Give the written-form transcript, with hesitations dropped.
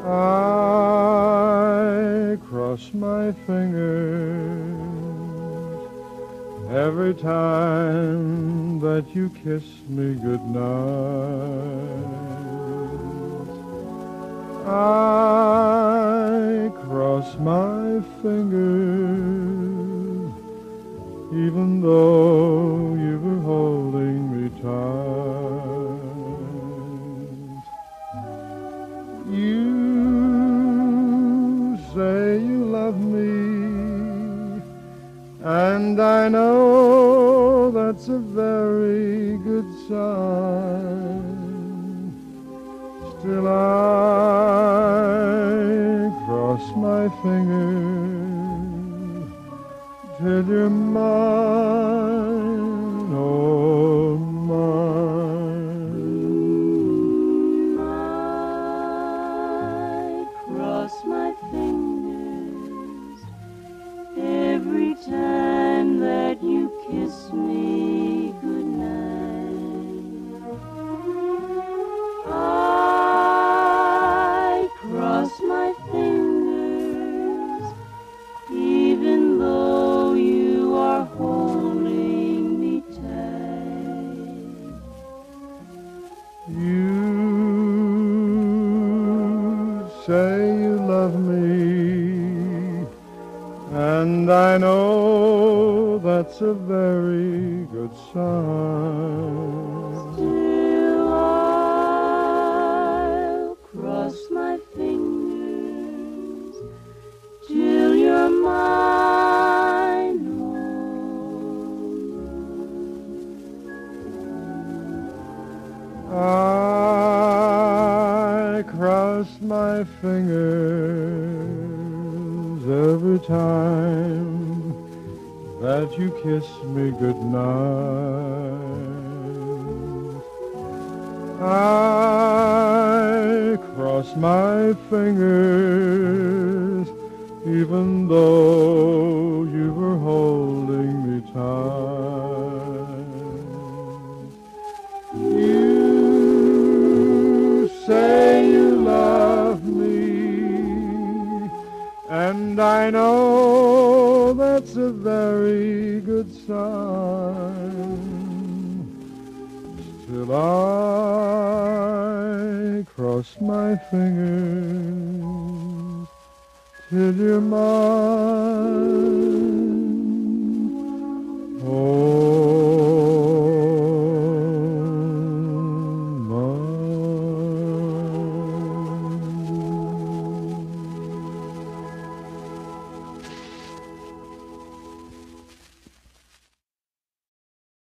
I cross my fingers every time that you kiss me goodnight. I cross my fingers even though you were holding me tight. You say you love me, and I know that's a very good sign. Still I cross my fingers till you're mine, oh mine. I cross my fingers every time that you kiss me goodnight. I cross my fingers even though you are holding me tight. You say you love me, and I know that's a very good sign. Still I'll cross my fingers till you're mine, I cross my fingers every time that you kiss me goodnight. I cross my fingers even though you were holding me tight. You say you love me, and I know that's a very good sign. Still I cross my fingers till you're mine.